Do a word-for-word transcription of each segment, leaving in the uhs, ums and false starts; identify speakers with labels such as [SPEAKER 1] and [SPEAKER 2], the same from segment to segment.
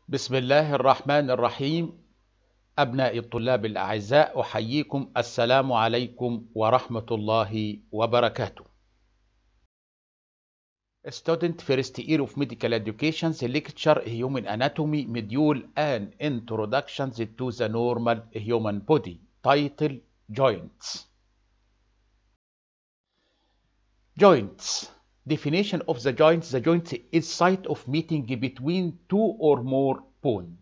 [SPEAKER 1] بسم الله الرحمن الرحيم. أبناء الطلاب الأعزاء، أحييكم. السلام عليكم ورحمة الله وبركاته. Student first year of medical education lecture human anatomy module and introduction to the normal human body. Title: Joints. Joints. Definition of the joints. The joint is site of meeting between two or more bones.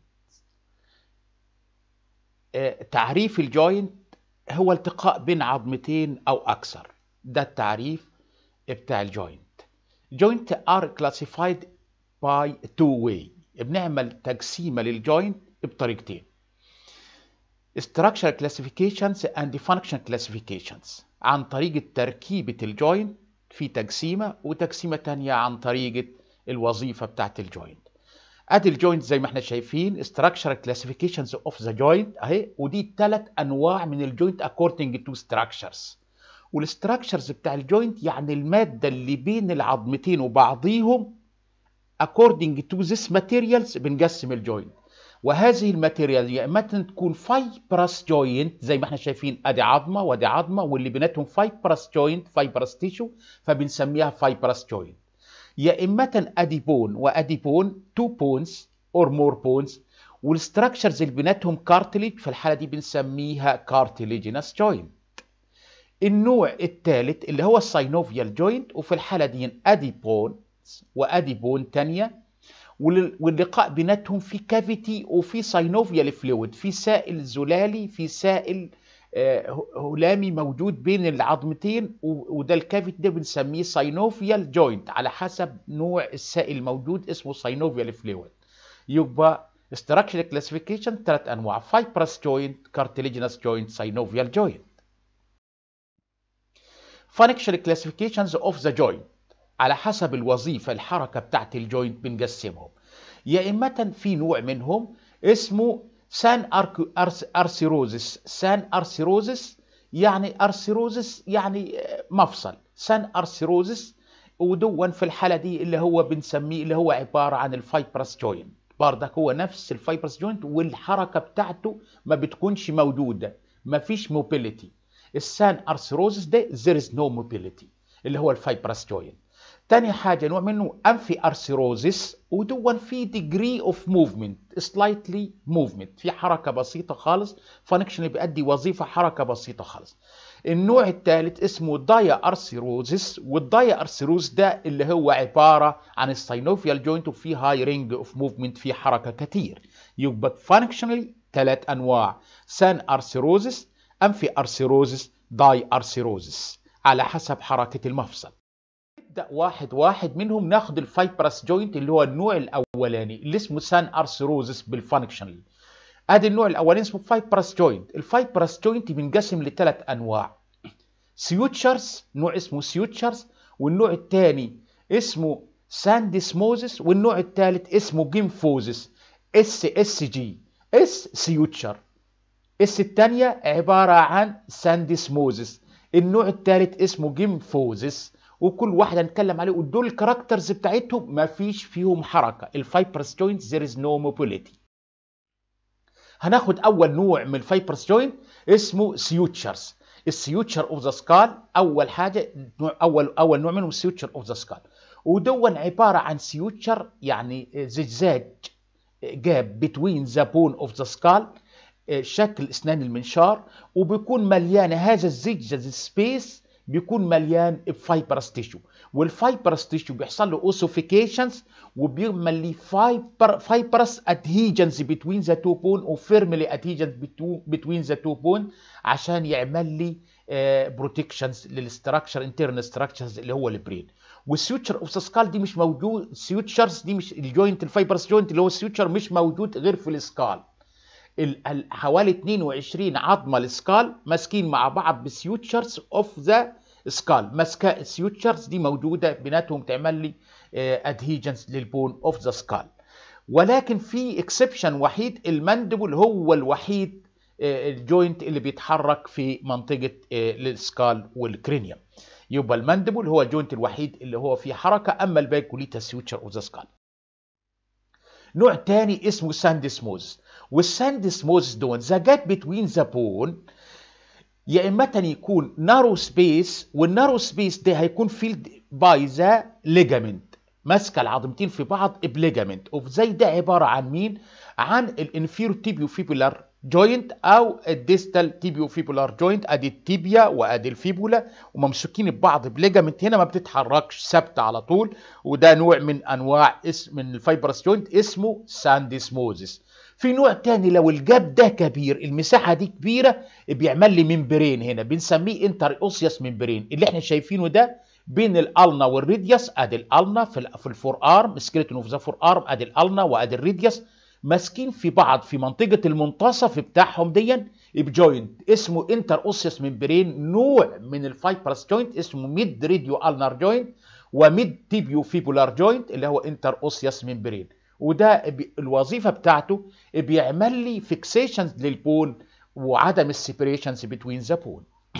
[SPEAKER 1] تعريف الجوينت هو التقاء بين عظمتين أو أكثر. ده التعريف بتاع الجوينت. Joint are classified by two way. بنعمل تقسيمة للجوينت بطريقتين: structural classifications and function classifications. عن طريقة تركيبة الجوينت في تقسيمة، وتقسيمة تانية عن طريقة الوظيفة بتاعت الجوينت. ادي الجوينت زي ما احنا شايفين structural classifications of the joint اهي، ودي ثلاث انواع من الجوينت according to structures. والستراكشرز بتاع الجوينت يعني الماده اللي بين العظمتين وبعضيهم according to this materials بنقسم الجوينت. وهذه الماتيريال يا اما تكون fibrous joint زي ما احنا شايفين، ادي عظمه وادي عظمه واللي بيناتهم fibrous joint fibrous tissue فبنسميها fibrous joint. يا إما أدي بون وأدي بون two bones or more bones، والستراكشرز اللي بيناتهم كارتليج في الحالة دي بنسميها cartilaginous joint. النوع الثالث اللي هو الساينوفيال جوينت، وفي الحالة دي أدي بون وأدي بون تانية واللقاء بيناتهم في كافيتي وفي ساينوفيال فلويد، في سائل زلالي، في سائل هلامي موجود بين العظمتين، وده الكافيت ده بنسميه ساينوفيال جوينت على حسب نوع السائل الموجود اسمه ساينوفيال فلويد. يبقى structural classification ثلاث انواع: fibrous joint, cartilaginous joint, synovial joint. functional classifications of the joint على حسب الوظيفة الحركة بتاعت الجوينت بنقسمهم. يا إما في نوع منهم اسمه سان أرثيروزس. سان أرثيروزس يعني أرثيروزس يعني مفصل، سان أرثيروزس. ودون في الحالة دي اللي هو بنسميه اللي هو عبارة عن الفايبرس جوينت، بردك هو نفس الفايبرس جوينت والحركة بتاعته ما بتكونش موجودة، ما فيش موبيليتي. السان أرثيروزس ده there is no mobility اللي هو الفايبرس جوينت. تاني حاجة نوع منه أنفي أرثيروزس، ودون في degree of movement slightly movement، في حركة بسيطة خالص، فانكشن بيأدي وظيفة حركة بسيطة خالص. النوع الثالث اسمه دايا أرثيروزس، والدايا أرثيروز ده اللي هو عبارة عن الساينوفيال جوينت وفي هاي رينج اوف موفمنت، في حركة كتير. يبقى فانكشنالي ثلاث أنواع: سان أرثيروزس، أنفي أرثيروزس، داي أرثيروزس على حسب حركة المفصل. نبدأ واحد واحد منهم، ناخد الفايبرس جوينت اللي هو النوع الأولاني اللي اسمه سان أرثيروزس بالفانكشنال. ادي النوع الأولاني اسمه فايبرس جوينت. الفايبرس جوينت بينقسم لثلاث أنواع: سيوتشرز، نوع اسمه سيوتشرز، والنوع الثاني اسمه ساندسموزس، والنوع الثالث اسمه جيمفوزس. اس اس جي اس سيوتشر، اس الثانية عبارة عن ساندسموزس، النوع الثالث اسمه جيمفوزس. وكل واحد هنتكلم عليه، ودول الكاركترز بتاعتهم ما فيش فيهم حركه. الفايبرس جوينت there is no mobility. هناخد اول نوع من الفايبرس جوينت اسمه سيوتشرز. السيوتشر اوف ذا سكال اول حاجه، اول اول نوع منهم سيوتشر اوف ذا سكال، ودون عباره عن سيوتشر يعني زجاج جاب بتوين ذا بون اوف ذا سكال، شكل اسنان المنشار، وبيكون مليان هذا الزجاج سبيس بيكون مليان بفايبرس تيشو، والفايبرس تيشو بيحصل له اوسوفيكيشنز وبيعمل لي فايبر فايبرس ادهيجنز بتوين ذا تو بون وفيرملي ادهيجنز بتوين ذا تو بون عشان يعمل لي بروتكشنز للستراكشر انترنال ستراكشرز اللي هو البرين. والسيوتشر اوف ذا سكال دي مش موجود، السيوتشرز دي مش الجوينت الفايبرس جوينت اللي هو السيوتشر مش موجود غير في السكال. حوالي اثنين وعشرين عظمه السكال ماسكين مع بعض بالسيوتشرز اوف ذا سكال، ماسكه السيوتشرز دي موجوده بيناتهم تعمل لي ادهيجنز للبون اوف ذا سكال. ولكن في اكسبشن وحيد، الماندبل هو الوحيد الجوينت اللي بيتحرك في منطقه السكال والكرينيوم. يبقى الماندبل هو الجوينت الوحيد اللي هو فيه حركه، اما الباقي كلها سيوتشر اوف ذا سكال. نوع تاني اسمه ساندسموز. والساندسموز دون ذا جاب بتوين ذا بون يا اما يكون نارو سبيس، والنارو سبيس ده هيكون فيلد باي ذا ليجامنت، ماسكه العظمتين في بعض بليجامنت اوف زي ده عباره عن مين؟ عن الانفيرو تيبيو فيبولار جوينت او الديستال تيبيو فيبولار جوينت. ادي التيبيا وادي الفيبولا وممسوكين ببعض بليجامنت هنا ما بتتحركش، ثابته على طول. وده نوع من انواع اسم من الفايبرس جوينت اسمه ساندسموزس. في نوع تاني لو الجاب ده كبير، المساحه دي كبيره، بيعمل لي ممبرين هنا بنسميه انتر اوسيوس ممبرين، اللي احنا شايفينه ده بين الالنا والريديوس. ادي الالنا في في الفور ارم، سكيلتون اوف ذا فور ارم، ادي الالنا وادي الريديوس ماسكين في بعض في منطقه المنتصف بتاعهم دي بجوينت اسمه انتر اوسيوس ممبرين. نوع من الفايبرس جوينت اسمه ميد ريديو النر جوينت وميد تيبيو فيبولار جوينت اللي هو انتر اوسيوس ممبرين. وده الوظيفه بتاعته بيعمل لي فيكسيشنز للبون وعدم السيبريشنز بتوين ذا بون.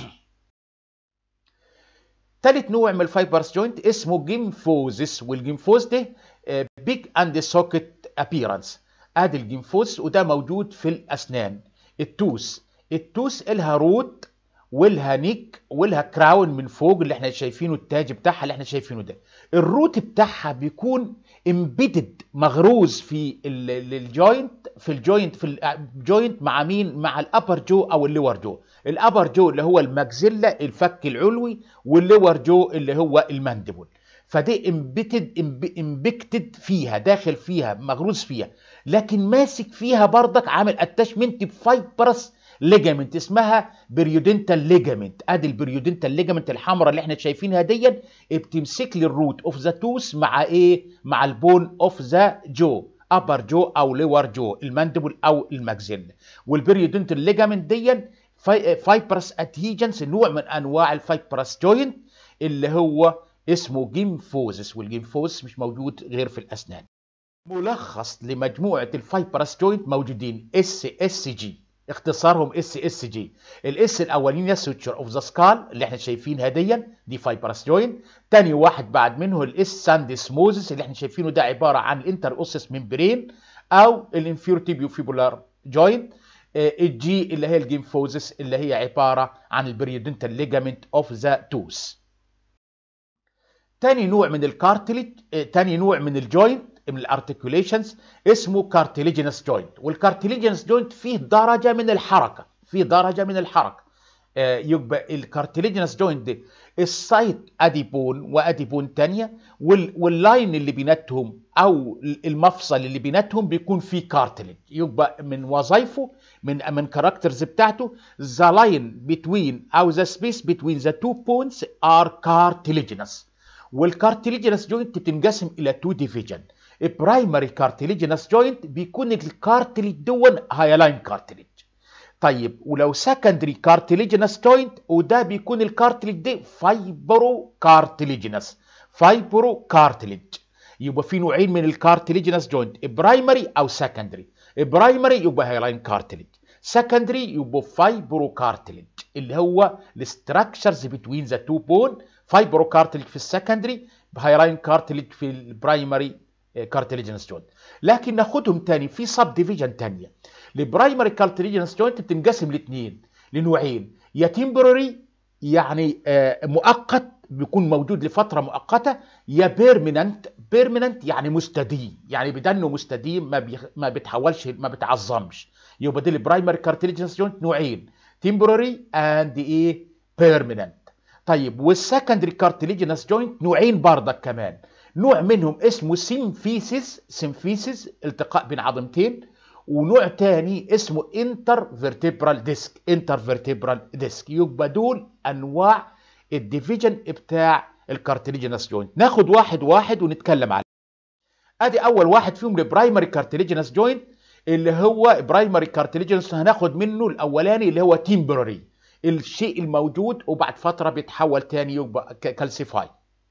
[SPEAKER 1] ثالث نوع من الفايبرس جوينت اسمه جيمفوزس، والجيمفوز ده بيج اند سوكت ابييرنس. ادي الجيمفوز وده موجود في الاسنان. التوس التوس الها روت والها نيك والها كراون من فوق اللي احنا شايفينه، التاج بتاعها اللي احنا شايفينه ده. الروت بتاعها بيكون امبيدد مغروز في الجوينت في الجوينت في الجوينت مع مين؟ مع الابر جو او اللور جو. الابر جو اللي هو الماكسيلا الفك العلوي، واللور جو اللي هو المانديبل. فده امبيتد امبيكتد فيها، داخل فيها مغروز فيها، لكن ماسك فيها بردك عامل اتاشمنت بفايبرس ليجامنت اسمها بريودنتال ليجامنت. ادي البريودنتال ليجامنت الحمراء اللي احنا شايفينها دي بتمسك لي الروت اوف ذا توث مع ايه؟ مع البون اوف ذا جو، ابر جو او لور جو، المانديبل او الماكسيلا. والبريودنتال ليجامنت دي فايبرس ادهيجنس، نوع من انواع الفايبرس جوينت اللي هو اسمه جيمفوزس. والجيمفوزس مش موجود غير في الاسنان. ملخص لمجموعه الفايبرس جوينت موجودين اس اس جي، اختصارهم اس اس جي. الاس الاولانيه سوتشر اوف ذا سكال اللي احنا شايفينها دي دي فايبرس جوينت. تاني واحد بعد منه الاس ساندسموزس اللي احنا شايفينه ده عباره عن الانتر اوسس ممبرين او الانفيرو تيبيو فيبولار جوينت. الجي اللي هي الجيمفوزس اللي هي عباره عن البريودنتال ليجامنت اوف ذا توث. تاني نوع من الكارتليج، تاني نوع من الجوينت من الارتكيوليشنز اسمه كارتيليجينس جوينت. والكارتيليجينس جوينت فيه درجه من الحركه، فيه درجه من الحركه. آه يبقى الكارتيليجينس جوينت ده السايت ادي بون وادي بون ثانيه، واللاين اللي بيناتهم او المفصل اللي بيناتهم بيكون فيه كارتليج. يبقى من وظائفه من من كاركترز بتاعته ذا لاين بتوين او ذا سبيس بتوين ذا تو بونز ار كارتيليجينس. والكارتيليجينس جوينت بتنقسم الى تو ديفيجن. برايمري كارتيليجينس جوينت بيكون الكارتليج دون هايلاين كارتليج. طيب ولو سكندري كارتيليجينس جوينت وده بيكون الكارتليج ده فايبرو كارتيليجينس، فايبرو كارتليج. يبقى في نوعين من الكارتيليجينس جوينت، برايمري او سكندري. برايمري يبقى هايلاين كارتليج، سكندري يبقى فايبرو كارتليج اللي هو الستراكشرز بتوين ذا تو بون. فايبرو كارتليج في السكندري، هايلاين كارتليج في البرايمري كارتيليجينس جوينت. لكن ناخدهم تاني في سب ديفيجن تانية. البرايمري كارتيليجينس جوينت بتنقسم لاثنين لنوعين، يا تمبرري يعني آه مؤقت بيكون موجود لفتره مؤقته، يا بيرمننت. بيرمننت يعني مستديم، يعني بدنه مستديم ما بيخ... ما بيتحولش ما بيتعظمش. يبقى دي البرايمري كارتيليجينس جوينت نوعين، تمبرري اند ايه بيرمننت. طيب والسكندري كارتيليجينس جوينت نوعين بردك كمان، نوع منهم اسمه سيمفيسيس، سيمفيسيس التقاء بين عظمتين، ونوع تاني اسمه انتر فيرتبرال ديسك، انتر فيرتبرال ديسك. يبقى دول انواع الديفيجن بتاع الكارتيليجينس جوينت. ناخد واحد واحد ونتكلم عليه. ادي اول واحد فيهم البرايمري كارتيليجينس جوينت اللي هو برايمري كارتيليجينس، هناخد منه الاولاني اللي هو تيمبرري، الشيء الموجود وبعد فتره بيتحول تاني يبقى كالسيفاي.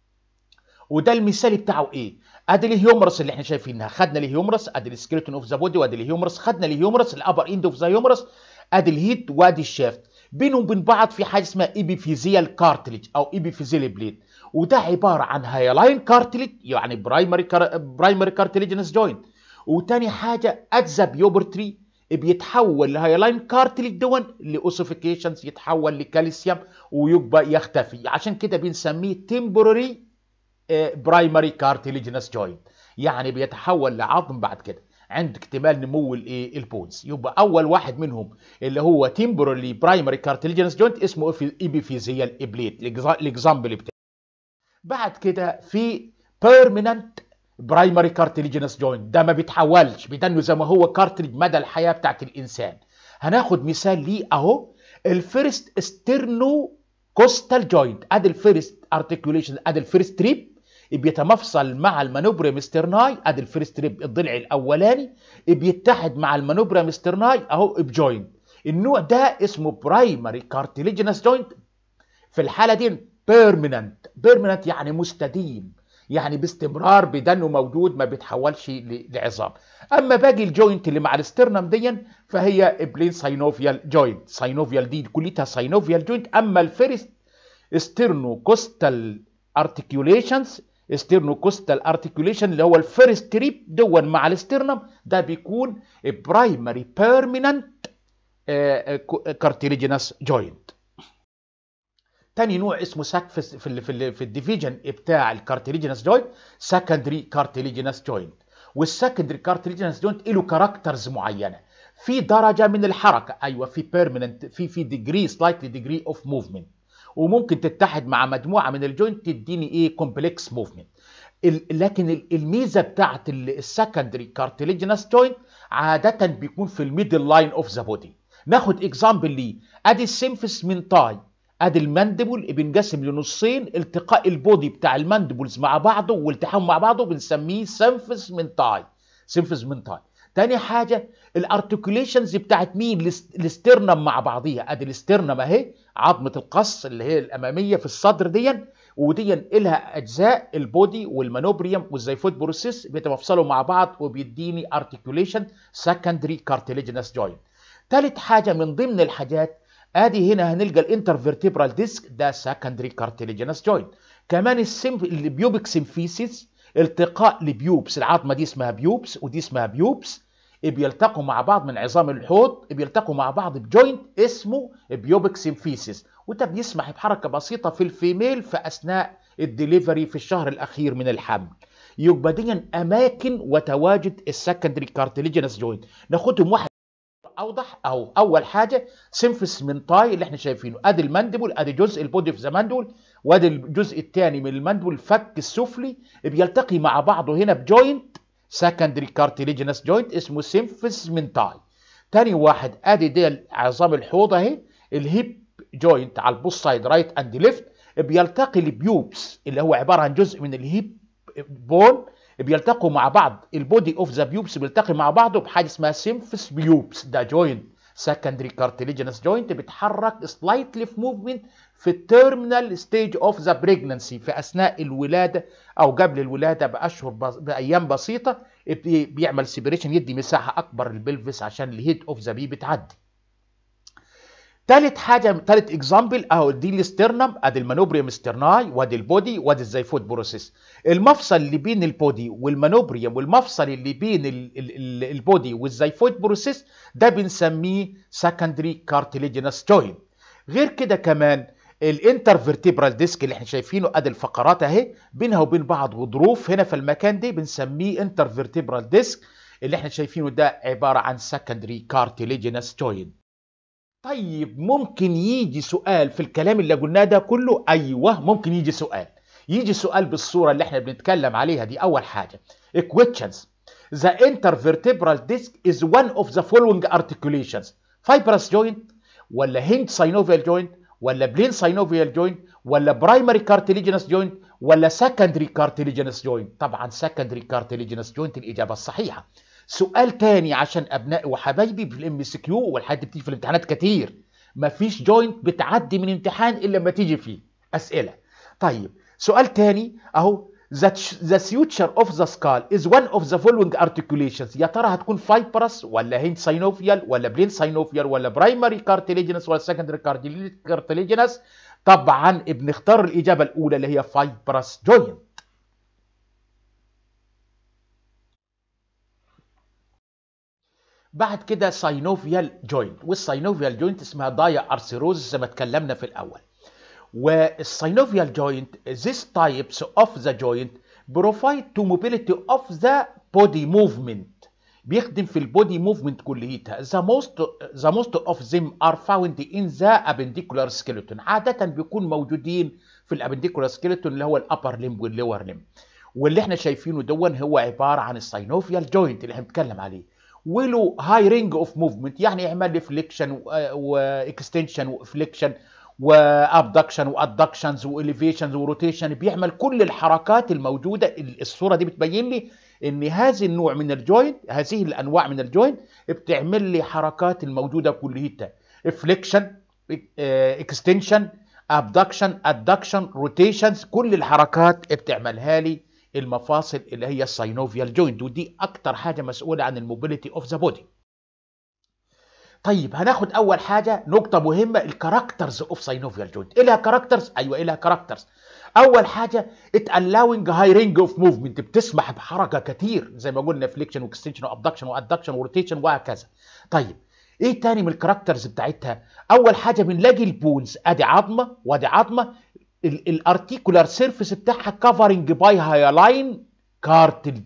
[SPEAKER 1] وده المثال بتاعه ايه؟ ادي الهيومرس اللي احنا شايفينها، خدنا الهيومرس، ادي السكيلتون اوف ذا بودي وادي الهيومرس، خدنا الهيومرس الابر اند اوف ذا هيومرس، ادي الهيد وادي الشافت. بينهم وبين بعض في حاجه اسمها ايبيفيزيال كارتليج او ايبيفيزيال بليد، وده عباره عن هايلاين كارتليج يعني برايمري كار... برايمري كارتليجينس جوينت، وتاني حاجه ات ذا بيوبرتري بيتحول لهايلاين كارتليج دون لاوسيفيكيشنز، يتحول لكالسيوم ويبقى يختفي، عشان كده بنسميه تمبوراري برايمري كارتليجينس جوينت، يعني بيتحول لعظم بعد كده عند اكتمال نمو الايه البونز. يبقى اول واحد منهم اللي هو تمبوراري برايمري كارتليجينس جوينت اسمه ايبيفيزيال ابليت، الاكزامبل بتاعه. بعد كده في بيرمننت برايمري كارتليجينس جوينت، ده ما بيتحولش، بيدنه زي ما هو كارتليج مدى الحياه بتاعت الانسان. هناخد مثال ليه اهو، الفيرست استرنو كوستال جوينت، ادي الفيرست ارتكيوليشن، ادي الفيرست تريب بيتمفصل مع المانوبريم سترناي، ادي الفيرست تريب الضلع الاولاني بيتحد مع المانوبريم سترناي اهو بجوينت. النوع ده اسمه برايمري كارتليجينس جوينت. في الحاله دي بيرمننت، بيرمننت يعني مستديم، يعني باستمرار بدنه موجود ما بيتحولش لعظام. اما باقي الجوينت اللي مع الاسترنم دي فهي بلين ساينوفيال جوينت، ساينوفيال دي كلها ساينوفيال جوينت. اما الفيرست استرنو كوستال ارتكيوليشنز، استرنو كوستال ارتكيوليشن اللي هو الفيرست تريب دون مع الاسترنم، ده بيكون برايمري بيرمننت كارتيليجينس جوينت. تاني نوع اسمه سك في في في, في الديفيجن بتاع الكارتيليجينس جوينت سكندري كارتيليجينس جوينت. والسكندري كارتيليجينس جوينت له كاركترز معينه، في درجه من الحركه، ايوه في بيرمننت، في في ديجري سلايتلي ديجري اوف موفمنت، وممكن تتحد مع مجموعه من الجوينت تديني ايه كومبلكس موفمنت. لكن الميزه بتاعت السكندري كارتيليجينس جوينت عاده بيكون في الميدل لاين اوف ذا بودي. ناخد اكزامبل ليه، ادي السيمفس من تاي، ادي الماندبل بينقسم لنصين، التقاء البودي بتاع الماندبلز مع بعضه والتحام مع بعضه بنسميه سيمفس من تاي، سيمفس من تاي. تاني حاجه الارتكيوليشنز بتاعت مين، الاسترنم مع بعضيها، ادي الاسترنم اهي عظمه القص اللي هي الاماميه في الصدر دي، ودي لها اجزاء البودي والمانوبريوم والزيفوت بروسيس بيتفصلوا مع بعض وبيديني ارتكيوليشن سكندري كارتيليجينس جوينت. ثالث حاجه من ضمن الحاجات ادي هنا هنلقى الانترفيرتيبرال ديسك، ده سكندري كارتيليجينس جوينت. كمان السيمف البيوبك سيمفيسيس، التقاء لبيوبس، العظمه دي اسمها بيوبس ودي اسمها بيوبس، بيلتقوا مع بعض من عظام الحوض، بيلتقوا مع بعض بجوينت اسمه بيوبك سيمفيسيس، وده بيسمح بحركه بسيطه في الفيميل في اثناء الدليفري في الشهر الاخير من الحمل. يبقى دي اماكن وتواجد السكندري كارتيليجينس جوينت. ناخدهم واحد اوضح. او اول حاجه سيمفس من تاي اللي احنا شايفينه، ادي الماندبل، ادي جزء البودي في ذا ماندبل، وادي الجزء الثاني من الماندبل الفك السفلي بيلتقي مع بعضه هنا بجوينت سكندري كارتيليجينس جوينت اسمه سيمفس من تاي. تاني واحد ادي دي عظام الحوض اهي، الهيب جوينت على البوست سايد رايت اند ليفت، بيلتقي البيوبس اللي هو عباره عن جزء من الهيب بون، بيلتقوا مع بعض، البودي اوف ذا بيوبس بيلتقي مع بعضه بحاجه اسمها سيمفس بيوبس، ده جوينت سكندري كارتيليجينس جوينت بيتحرك سلايتلي في موفمنت في التيرمينال ستيج اوف ذا بريجننسي، في اثناء الولاده او قبل الولاده باشهر بس... بايام بسيطه بيعمل سيبريشن، يدي مساحه اكبر للبلفس عشان الهيد اوف ذا بي بتعدي. ثالث حاجه، ثالث اكزامبل اهو دي الاسترنم، ادي المانوبريوم سترناي وادي البودي وادي الزيفوت بروسيس. المفصل اللي بين البودي والمانوبريوم والمفصل اللي بين ال ال ال البودي والزيفوت بروسيس ده بنسميه سكندري كارتيليجينس جوينت. غير كده كمان الانترفيرتيبرال ديسك اللي احنا شايفينه، ادي الفقرات اهي بينها وبين بعض غضروف هنا في المكان ده بنسميه انترفيرتيبرال ديسك، اللي احنا شايفينه ده عباره عن سكندري كارتيليجينس جوينت. طيب ممكن يجي سؤال في الكلام اللي قلناه ده كله؟ ايوه ممكن يجي سؤال، يجي سؤال بالصوره اللي احنا بنتكلم عليها دي. اول حاجه equations the intervertebral disc is one of the following articulations: fibrous joint ولا hinge synovial joint ولا plain synovial joint ولا primary cartilaginous joint ولا secondary cartilaginous joint؟ طبعا secondary cartilaginous joint الاجابه الصحيحه. سؤال تاني عشان ابنائي وحبايبي في الام اس كيو والحاجات دي بتيجي في الامتحانات كتير، مفيش جوينت بتعدي من امتحان الا لما تيجي فيه اسئله. طيب سؤال تاني اهو that the suture of the skull is one of the following articulations، يا ترى هتكون fibrous ولا hinge synovial ولا plain synovial ولا primary cartilaginous ولا secondary cartilaginous؟ طبعا بنختار الاجابه الاولى اللي هي fibrous joint. بعد كده synovial joint، والsynovial joint اسمها دايا ارثروز زي ما اتكلمنا في الاول. والsynovial joint this types of the joint provide to mobility of the body movement، بيخدم في البودي موفمنت كليتها. the most the most of them are found in the appendicular skeleton، عادة بيكون موجودين في الابنديكولار سكيلتون اللي هو الابر ليمب واللور ليمب. واللي احنا شايفينه دون هو عباره عن الساينوفيال جوينت اللي احنا بنتكلم عليه، وله هاي رينج اوف موفمنت، يعني يعمل لي فليكشن واكستنشن وفليكشن وابدكشن وادكشنز واليفيشنز وروتيشن، بيعمل كل الحركات الموجوده. الصوره دي بتبين لي ان هذه النوع من الجوينت، هذه الانواع من الجوينت بتعمل لي حركات الموجوده كلها، فليكشن، اكستنشن، ابدكشن، ادكشن، روتيشنز، كل الحركات بتعملها لي المفاصل اللي هي الساينوفيال جوينت، ودي اكتر حاجه مسؤوله عن الموبيليتي اوف ذا بودي. طيب هناخد اول حاجه نقطه مهمه، الكاركترز اوف ساينوفيال جوينت. ايه لها كاركترز؟ ايوه ايه لها كاركترز. اول حاجه ات الاوينج هاي رينج اوف موفمنت، بتسمح بحركه كتير زي ما قلنا، فليكشن واكستنشن وابدكشن وادكشن وروتيشن وهكذا. طيب ايه تاني من الكاركترز بتاعتها؟ اول حاجه بنلاقي البونز، ادي عظمه وادي عظمه، الارتيكولار سيرفيس بتاعها كفرنج باي هايلاين كارتلج،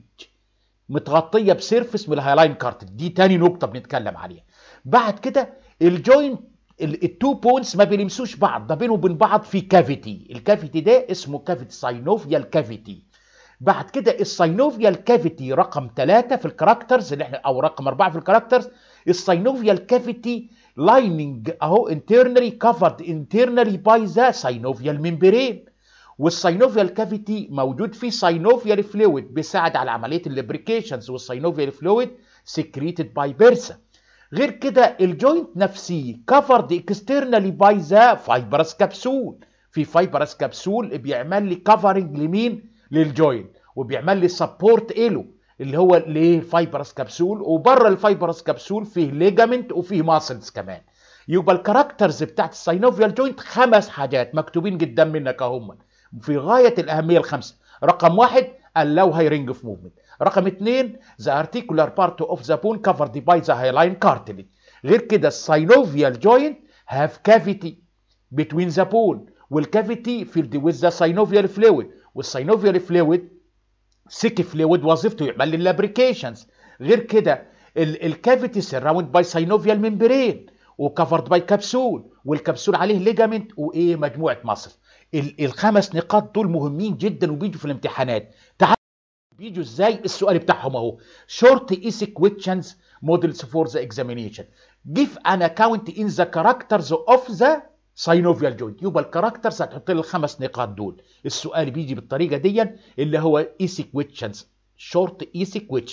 [SPEAKER 1] متغطيه بسيرفيس من الهايلاين كارتلج، دي تاني نقطه بنتكلم عليها. بعد كده الجوينت التو بونز ما بيلمسوش بعض، ده بينهم وبين بعض في كافيتي، الكافيتي ده اسمه كافيتي ساينوفيال كافيتي. بعد كده الساينوفيال كافيتي رقم ثلاثة في الكاركترز اللي احنا، او رقم أربعة في الكاركترز، الساينوفيال كافيتي لايننج اهو internally covered internally by the synovial membrane. والساينوفيال كافيتي موجود فيه ساينوفيال فلويد بيساعد على عمليه الليبريكيشنز، والساينوفيال فلويد سكريتد باي بيرسا. غير كده الجوينت نفسه covered externally by the fibrous capsule، في fibrous كبسول بيعمل لي كفرنج لمين؟ للجوينت، وبيعمل لي سبورت ايلو اللي هو ليه الفايبرس كبسول، وبره الفايبرس كبسول فيه ليجامنت وفيه ماسلز كمان. يبقى الكاركترز بتاعت الساينوفيال جوينت خمس حاجات مكتوبين قدام منك اهم في غايه الاهميه الخمسه. رقم واحد allow high ring of movement. رقم اثنين the articular part of the bone covered by the hyaline cartilage. غير كده الساينوفيال جوينت have cavity between the bone، والكافيتي filled with the synovial fluid، والساينوفيال فلويد سيك فلويد وظيفته يعمل لي اللابريكيشنز. غير كده الكافيتي سراوند باي ساينوفيال ممبرين وكفرد باي كبسول، والكبسول عليه ليجامنت وايه مجموعه مصل. الخمس نقاط دول مهمين جدا وبيجوا في الامتحانات. تعالوا بيجوا ازاي؟ السؤال بتاعهم اهو، شورت ايسي كويشنز مودلز فور ذا اكزامينيشن جيف ان اكاونت ان ذا كاركترز اوف ذا ساينوفيال جوينت. يبقى الكاركترز هتحط لي الخمس نقاط دول. السؤال بيجي بالطريقه دي اللي هو ايسي كويشنز، شورت ايسي كويشن.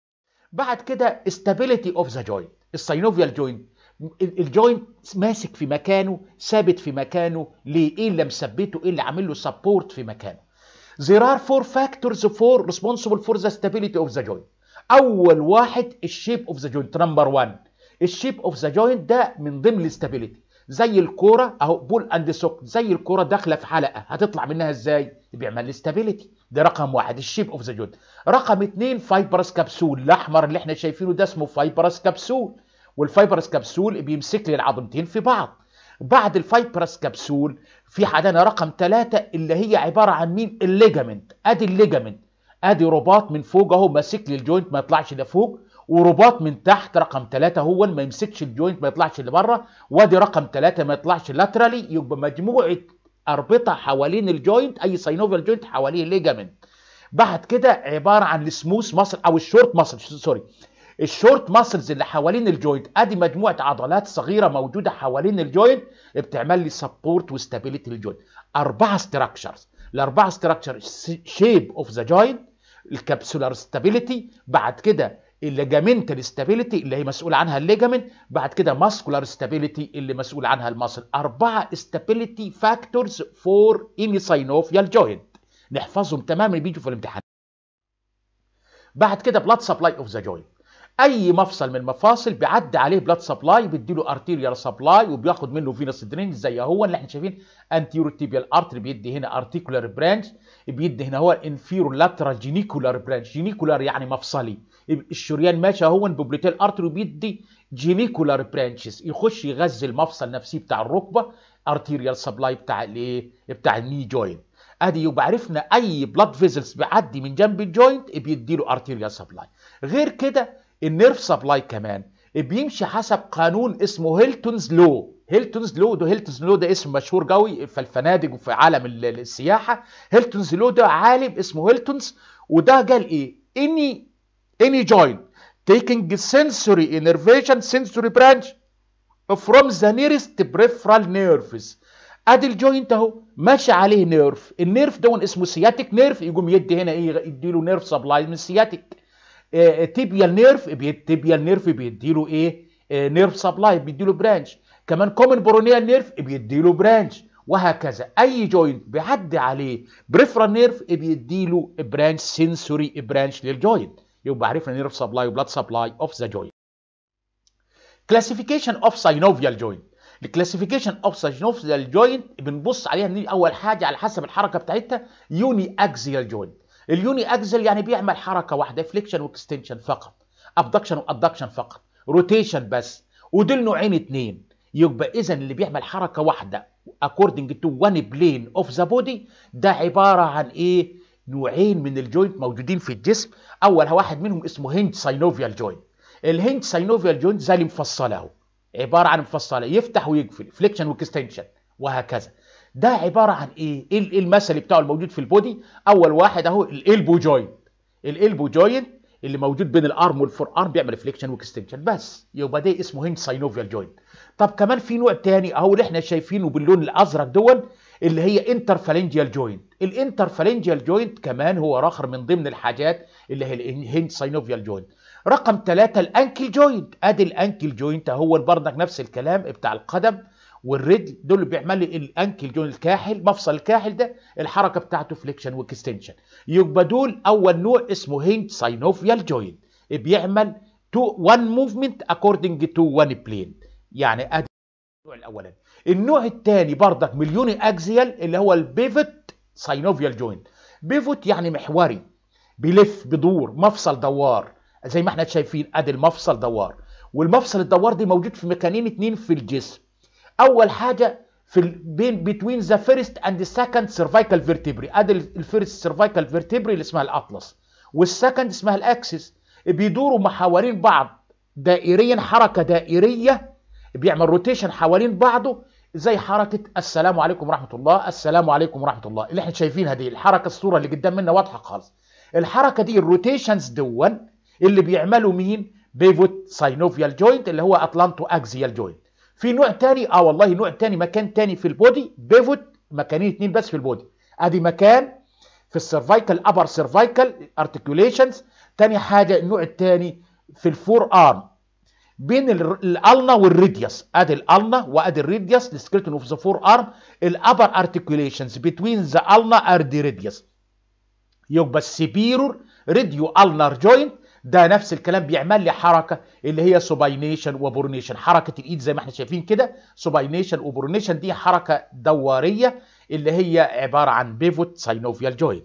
[SPEAKER 1] بعد كده stability اوف ذا جوينت. الساينوفيال جوينت الجوينت ماسك في مكانه، ثابت في مكانه، ليه؟ ايه اللي مثبته؟ ايه اللي عامل له سبورت في مكانه؟ There are four factors for responsible for the stability of the joint. اول واحد الشيب اوف ذا جوينت، نمبر واحد الشيب اوف ذا جوينت ده من ضمن الاستابيليتي. زي الكوره اهو بول اند سوك، زي الكوره داخله في حلقه هتطلع منها ازاي؟ بيعمل لي ستابيليتي. ده رقم واحد الشيب اوف ذا جوينت. رقم اثنين فايبرس كبسول، الاحمر اللي احنا شايفينه ده اسمه فايبرس كبسول، والفايبرس كبسول بيمسك لي العظمتين في بعض. بعد الفايبرس كبسول في عندنا رقم ثلاثة اللي هي عباره عن مين؟ الليجامنت. ادي الليجامنت، ادي رباط من فوق اهو ماسك لي الجوينت ما يطلعش لفوق، ورباط من تحت رقم ثلاثة هو ما يمسكش الجوينت ما يطلعش لبره، وادي رقم ثلاثة ما يطلعش لاترالي. يبقى مجموعه اربطه حوالين الجوينت، اي ساينوفيال جوينت حواليه ليجامنت. بعد كده عباره عن السموث ماسل او الشورت ماسل، سوري الشورت ماسلز اللي حوالين الجوينت. ادي مجموعه عضلات صغيره موجوده حوالين الجوينت بتعمل لي سبورت وستابيليتي للجوينت. اربعه ستراكشرز، الاربعه ستراكشر شيب اوف ذا جوينت، الكابسولار ستابيليتي، بعد كده الليجامنتال ستابيليتي اللي هي مسؤول عنها الليجامنت، بعد كده ماسكولار ستابيليتي اللي مسؤول عنها الماسل. اربعه ستابيليتي فاكتورز فور اني ساينوفيال جوينت، نحفظهم تماما بيجوا في الامتحان. بعد كده بلاد سبلاي اوف ذا جوينت. اي مفصل من المفاصل بيعدي عليه بلاد سبلاي، بيديله ارتيريال سبلاي وبياخد منه فينوس درين زي هو اللي احنا شايفين. انتيرو تيبيال ارتري بيدي هنا ارتيكولار برانش، بيدي هنا هو انفيرو لاترال جينيكولار برانش. جينيكولار يعني مفصلي، الشريان ماشي اهو بوبليتيل ارتري وبيدي جينيكولار برانشز يخش يغذي المفصل نفسي بتاع الركبه، ارتيريال سبلاي بتاع الايه بتاع الني جوينت. ادي يبقى عرفنا اي بلاد فيزلز بيعدي من جنب الجوينت بيدي له ارتيريال سبلاي. غير كده النيرف سبلاي كمان بيمشي حسب قانون اسمه هيلتونز لو. هيلتونز لو ده هيلتونز لو ده اسم مشهور قوي في الفنادق وفي عالم السياحه. هيلتونز لو ده عالم اسمه هيلتونز، وده قال ايه؟ اني اني جوينت taking sensory innervation sensory branch from the nearest peripheral nerves. ادي الجوينت اهو ماشي عليه نيرف، النيرف ده اسمه سياتيك نيرف، يقوم يدي هنا ايه؟ يديله نيرف سبلاي من السياتيك. اه تيبيال نيرف تيبيال نيرف بيديله ايه؟ اه نيرف سبلاي بيديله برانش. كمان كومن برونيال نيرف بيديله برانش، وهكذا. اي جوينت بيعدي عليه بريفرال نيرف بيديله برانش سنسوري برانش للجوينت. يبقى عرفنا نيرف سبلاي وبلاد سبلاي اوف ذا جوينت. كلاسيفيكيشن اوف ساينوفيال جوينت. الكلاسيفيكيشن اوف ساينوفيال جوينت بنبص عليها ان اول حاجه على حسب الحركه بتاعتها يوني اكزيال جوينت. اليوني اكزيال يعني بيعمل حركه واحده، فليكشن واكستنشن فقط، ابدكشن وادكشن فقط، روتيشن بس، ودول نوعين اتنين. يبقى اذا اللي بيعمل حركه واحده according to one plane of the body ده عباره عن ايه؟ نوعين من الجوينت موجودين في الجسم. اول واحد منهم اسمه هنج ساينوفيال جوينت. الهنج ساينوفيال جوينت زي اللي مفصله اهو، عباره عن مفصله يفتح ويقفل، فليكشن واكستنشن وهكذا. ده عباره عن ايه؟ ايه المثل بتاعه الموجود في البودي؟ اول واحد اهو الالبو جوينت. الالبو جوينت اللي موجود بين الارم والفور ارم بيعمل فليكشن واكستنشن بس، يبقى ده اسمه هنج ساينوفيال جوينت. طب كمان في نوع تاني اهو اللي احنا شايفينه باللون الازرق دول اللي هي انترفالنجيال جوينت. الانترفالنجيال جوينت كمان هو اخر من ضمن الحاجات اللي هي الهنج ساينوفيال جوينت. رقم ثلاثة الانكل جوينت. ادي الانكل جوينت هو برضك نفس الكلام بتاع القدم والرجل، دول بيعمل لي الانكل جوينت الكاحل، مفصل الكاحل ده الحركه بتاعته فليكشن واكستنشن. يبقى دول اول نوع اسمه هنج ساينوفيال جوينت، بيعمل تو وان موفمنت اكوردنج تو وان بلين. يعني ادي النوع الاولاني. النوع الثاني برضك مليوني اكزيال اللي هو البيفوت ساينوفيال جوينت. بيفوت يعني محوري، بيلف بدور، مفصل دوار زي ما احنا شايفين. ادي المفصل دوار، والمفصل الدوار دي موجود في مكانين اتنين في الجسم. اول حاجه في بين بتوين ذا فيرست اند سكند سيرفايكال فيرتبري. ادي الفيرست سيرفايكال فيرتبري اللي اسمها الاطلس، والسكند اسمها الاكسس. بيدوروا مع حوالين بعض دائريا، حركه دائريه، بيعمل روتيشن حوالين بعضه زي حركه السلام عليكم ورحمه الله، السلام عليكم ورحمه الله اللي احنا شايفينها دي. الحركه الصوره اللي قدام منا واضحه خالص. الحركه دي الروتيشنز دون اللي بيعملوا مين؟ بيفوت ساينوفيال جوينت اللي هو اتلانتو اكزيال جوينت. في نوع تاني اه والله نوع تاني مكان تاني في البودي، بيفوت مكانين اتنين بس في البودي. ادي مكان في السيرفايكال ابر سيرفايكال ارتكيوليشنز. تاني حاجه النوع التاني في الفور ارم بين الالنا والريديوس. ادي الالنا وادي الريديوس السكيلتون اوف ذا فور ارم، الابر ارتكيوليشنز بتوين ذا النا اند ريديوس. يبقى السبيرور ريديو النر جوينت ده نفس الكلام، بيعمل لي حركه اللي هي سوباينيشن وبورنيشن. حركه الايد زي ما احنا شايفين كده، سوباينيشن وبورنيشن دي حركه دوريه اللي هي عباره عن بيفوت ساينوفيال جوينت.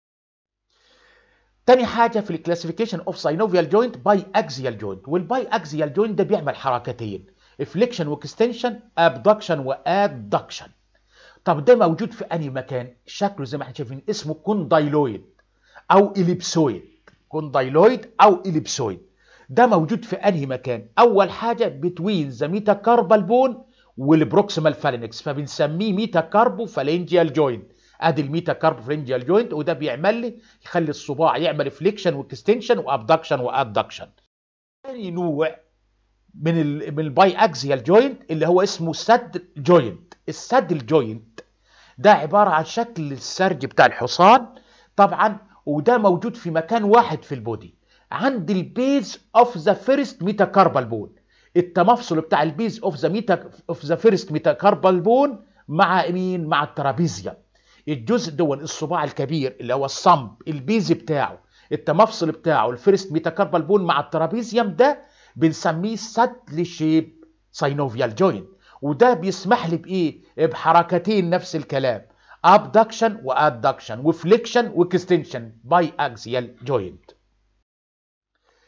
[SPEAKER 1] تاني حاجه في الكلاسيفيكيشن اوف ساينوفيال جوينت باي اكزيال جوينت. والباي اكزيال جوينت ده بيعمل حركتين، فليكشن واكستنشن، ابدكشن وادكشن. طب ده موجود في انهي مكان؟ شكله زي ما احنا شايفين اسمه كوندايلويد او اليبسويد. كوندايلويد او اليبسويد ده موجود في انهي مكان؟ اول حاجه بتوين ذا ميتاكاربال بون والبروكسيمال فالينكس، فبنسميه ميتاكاربو فالنجيال جوينت. ادي الميتاكاربو فالنجيال جوينت، وده بيعمل لي يخلي الصباع يعمل فليكشن واكستنشن وابدكشن وادكشن. ثاني نوع من ال من الباي اكزيال جوينت اللي هو اسمه سد جوينت. السد جوينت ده عباره عن شكل السرج بتاع الحصان طبعا، وده موجود في مكان واحد في البودي عند البيز اوف ذا فيرست ميتاكاربال بون. التمفصل بتاع البيز اوف ذا ميتا اوف ذا فيرست ميتاكاربال بون مع مين؟ مع الترابيزيا. الجزء ده الصباع الكبير اللي هو الصمب، البيز بتاعه التمفصل بتاعه الفيرست ميتاكاربال بون مع الترابيزيوم ده بنسميه ساتل شيب ساينوفيال جوينت. وده بيسمح لي بايه؟ بحركتين نفس الكلام، abduction وادكشن وفليكشن واكستنشن باي اكزيال جوينت.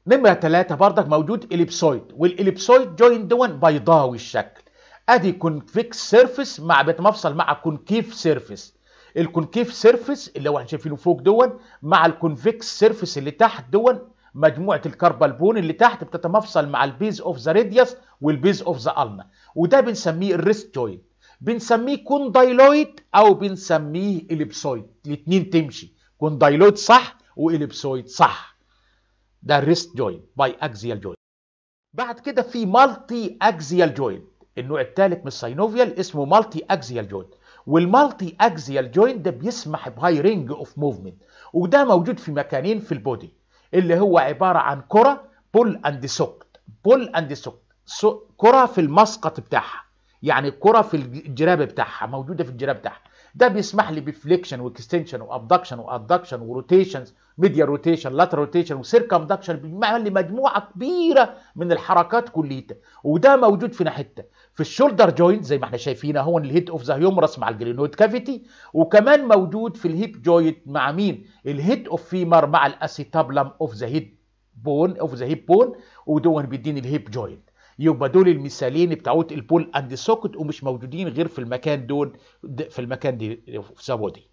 [SPEAKER 1] نمرة ثلاثة بردك موجود اليبسويد، والاليبسويد جوينت دون بيضاوي الشكل. ادي كونفكس سيرفيس مع بيتمفصل مع كونكيف سيرفيس. الكونكيف سيرفيس اللي هو احنا شايفينه فوق دون مع الكونفكس سيرفيس اللي تحت دون، مجموعه الكاربال بون اللي تحت بتتمفصل مع البيز اوف ذا راديوس والبيز اوف ذا النا، وده بنسميه الريست جوينت. بنسميه كوندايلويد او بنسميه اليبسويد، الاثنين تمشي، كوندايلويد صح واليبسويد صح. ده الريست جوينت باي اكزيال جوينت. بعد كده في مالتي اكزيال جوينت، النوع الثالث من الساينوفيال اسمه مالتي اكزيال جوينت. والمالتي اكزيال جوينت ده بيسمح بهاي رينج اوف موفمنت، وده موجود في مكانين في البودي، اللي هو عباره عن كره بول اند سوكت. بول اند سوكت، كره في المسقط بتاعها، يعني الكره في الجراب بتاعها، موجوده في الجراب بتاعها. ده بيسمح لي بفليكشن واكستنشن وابدكشن وادكشن وروتيشنز، ميديا روتيشن، لاترال روتيشن وسيركمدكشن، بيعمل لي مجموعه كبيره من الحركات كليتها. وده موجود في ناحيتها في الشولدر جوينت زي ما احنا شايفينها هون، الهيد اوف ذا هيومرس مع الجلينويد كافيتي، وكمان موجود في الهيب جوينت مع مين؟ الهيد اوف فيمر مع الاسيتابلم اوف ذا هيد بون اوف ذا هيب بون، ودون بيديني الهيب جوينت. يبقى دول المثالين بتاعت البول اند سوكت، ومش موجودين غير في المكان دول، في المكان دي في ذا بودي.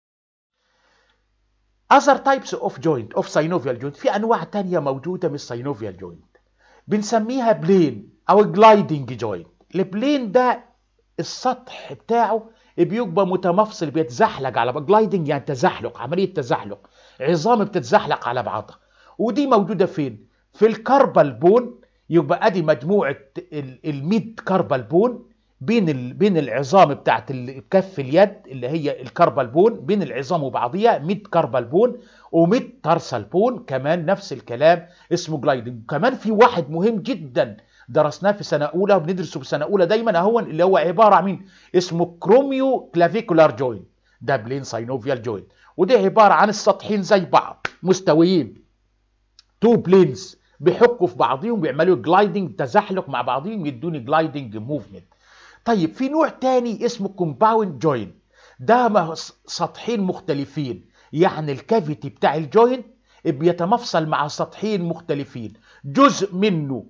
[SPEAKER 1] other types of joint of synovial joint، في انواع تانية موجوده من الساينوفيال جوينت بنسميها بلين او جلايدنج جوينت. البلين ده السطح بتاعه بيبقى متمفصل، بيتزحلق على جلايدنج يعني تزحلق، عمليه تزحلق، عظام بتتزحلق على بعضها. ودي موجوده فين؟ في الكاربال بون. يبقى ادي مجموعه الميد كاربال بون بين ال... بين العظام بتاعت كف اليد اللي هي الكاربال بون، بين العظام وبعضيها ميد كاربال بون، وميد تارسال بون كمان نفس الكلام اسمه جلايدنج. كمان في واحد مهم جدا درسناه في سنه اولى وبندرسه في سنه اولى دايما اهو، اللي هو عباره عن مين؟ اسمه كروميو كلافيكولار جوينت. ده بلين ساينوفيال جوينت، وده عباره عن السطحين زي بعض مستويين، تو بلينز بيحكوا في بعضهم بيعملوا جلايدنج، تزحلق مع بعضهم يدوني جلايدنج موفمنت. طيب في نوع تاني اسمه كومباوند جوينت، ده سطحين مختلفين، يعني الكافيتي بتاع الجوينت بيتمفصل مع سطحين مختلفين، جزء منه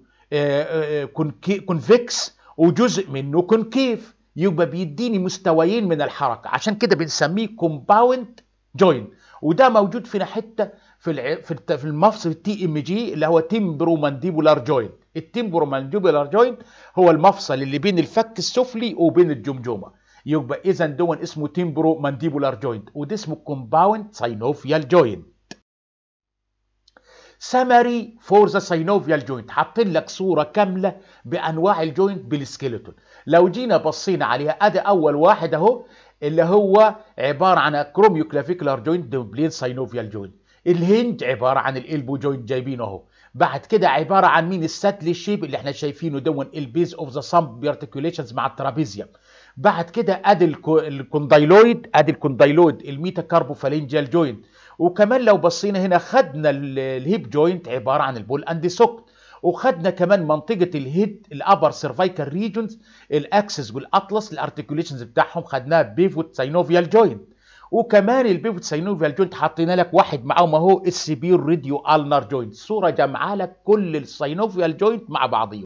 [SPEAKER 1] كونفكس وجزء منه كونكيف، يبقى بيديني مستويين من الحركه، عشان كده بنسميه كومباوند جوينت. وده موجود في حته في الع... في المفصل التي ام جي اللي هو تمبرو مانديبولار جوينت. التمبرو مانديبولار جوينت هو المفصل اللي بين الفك السفلي وبين الجمجمه، يبقى اذا دون اسمه تمبرو مانديبولار جوينت، وده اسمه كومباوند ساينوفيال جوينت. سمري فور ذا ساينوفيال جوينت، حاطين لك صوره كامله بانواع الجوينت بالسكيلتون. لو جينا بصينا عليها ادي اول واحد اهو، اللي هو عباره عن كروميو كلافيكولار جوينت بلين ساينوفيال جوينت. الهنج عباره عن الالبو جوينت جايبينه اهو. بعد كده عباره عن مين؟ الساتلي شيب اللي احنا شايفينه دون البيز اوف ذا سامب بارتيكوليشنز مع الترابيزيوم. بعد كده ادي الكوندايلويد، ادي الكوندايلويد الميتاكاربوفالينجيال جوينت. وكمان لو بصينا هنا خدنا الهيب جوينت عباره عن البول اند سوكت، وخدنا كمان منطقه الهيد الابر سيرفايكال ريجونز، الاكسس والاطلس الارتيكوليشنز بتاعهم خدناها بيفوت ساينوفيال جوينت. وكمان البيفوت ساينوفيال جوينت حطينا لك واحد معاهم اهو السبير راديو النر جوينت. صوره جامعه لك كل الساينوفيال جوينت مع بعضهم.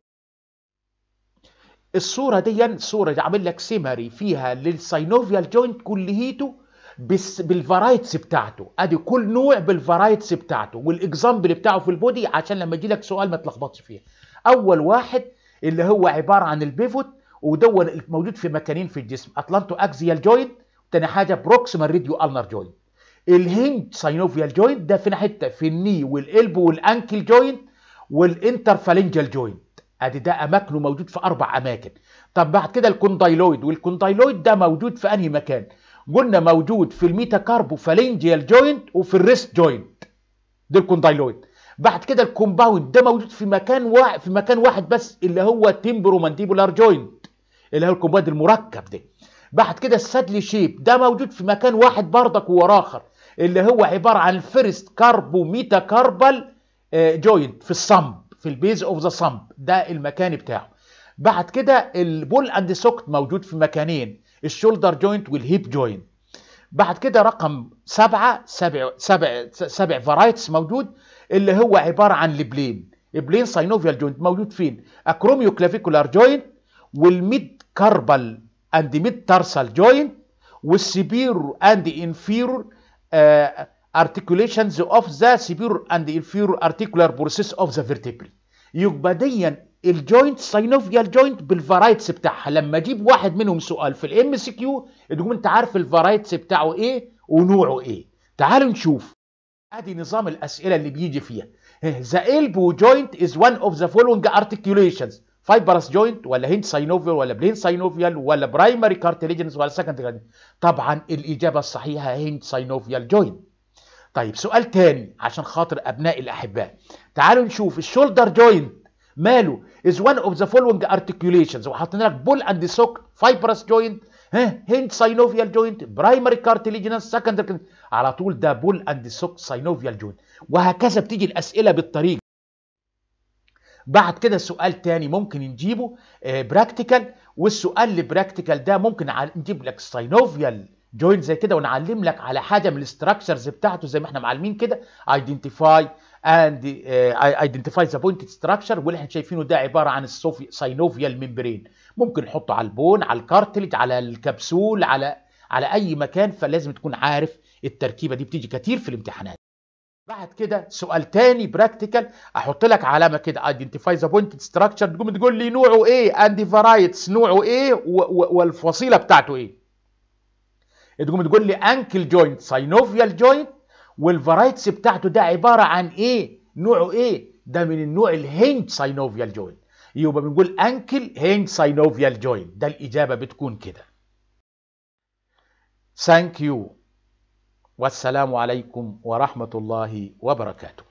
[SPEAKER 1] الصوره دي صوره عامل لك سيمري فيها للساينوفيال جوينت كليته بس بالفرايتس بتاعته، ادي كل نوع بالفرايتس بتاعته والاكزامبل بتاعه في البودي عشان لما يجي لك سؤال ما تلخبطش فيه. اول واحد اللي هو عباره عن البيفوت، ودون موجود في مكانين في الجسم، اتلانتو اكزيال جوينت، تاني حاجه بروكسيمال راديو النر جوينت. الهنج ساينوفيال جوينت ده في حته في الني والالبو والانكل جوينت والانترفالنجال جوينت، ادي ده اماكنه موجود في اربع اماكن. طب بعد كده الكوندايلويد، والكوندايلويد ده موجود في انهي مكان؟ قلنا موجود في الميتاكاربوفالينجيال جوينت وفي الريست جوينت، ده الكوندايلويد. بعد كده الكومباوند ده موجود في مكان واحد في مكان واحد بس اللي هو تمبرو مانديبولار جوينت اللي هو الكومباوند المركب ده. بعد كده السادلي شيب ده موجود في مكان واحد بردك وراخر اللي هو عباره عن الفيرست كاربو ميتاكاربال جوينت في الصمب، في البيز اوف ذا صمب، ده المكان بتاعه. بعد كده البول اند سوكت موجود في مكانين، الشولدر جوينت والهيب جوينت. بعد كده رقم سبعة سبع سبع سبع فرايتس موجود، اللي هو عباره عن البلين. البلين ساينوفيال جوينت موجود فين؟ اكروميو كلافيكولار جوينت، والميد كاربال اند ميد تارسال جوينت، والسبيرور اند انفيرور articulations of the superior and inferior articular process of the vertebrae. يبقى ديا الجوينت ساينوفيال جوينت بالفرايتس بتاعها. لما اجيب واحد منهم سؤال في الام سي كيو تقوم انت عارف الفرايتس بتاعه ايه ونوعه ايه. تعالوا نشوف ادي نظام الاسئله اللي بيجي فيها. The elbow joint is one of the following articulations: fibrous joint ولا هند ساينوفيال ولا بلين ساينوفيال ولا برايمري cartilaginous ولا سكندري. طبعا الاجابه الصحيحه هند ساينوفيال جوينت. طيب سؤال تاني عشان خاطر ابنائي الاحباء، تعالوا نشوف الشولدر جوينت ماله is one of the following articulations، وحاطين لك بول اند سوك، fibrous joint، ها هند ساينوفيال جوينت، برايمري cartilaginous، سكندري. على طول ده بول اند سوك ساينوفيال جوينت. وهكذا بتيجي الاسئله بالطريقه. بعد كده سؤال تاني ممكن نجيبه براكتيكال، والسؤال اللي براكتيكال ده ممكن نجيب لك ساينوفيال جوينت زي كده ونعلم لك على حاجه من الاستراكشرز بتاعته زي ما احنا معلمين كده، ايدنتيفاي اند ايدنتيفاي ذا بوينت ستراكشر، واللي احنا شايفينه ده عباره عن الساينوفيال ممبرين. ممكن نحطه على البون، على الكارتلج، على الكبسول، على على اي مكان. فلازم تكون عارف التركيبه دي بتيجي كتير في الامتحانات. بعد كده سؤال تاني براكتيكال، احط لك علامه كده ايدنتيفاي ذا بوينت ستراكشر، تقوم تقول لي نوعه ايه اند فرايتس نوعه ايه والفصيله بتاعته ايه. تقوم تقول لي انكل جوينت ساينوفيال جوينت، والفرايتس بتاعته ده عباره عن ايه؟ نوعه ايه؟ ده من النوع الهنج ساينوفيال جوينت. يبقى بنقول انكل هنج ساينوفيال جوينت. ده الاجابه بتكون كده. ثانك يو والسلام عليكم ورحمه الله وبركاته.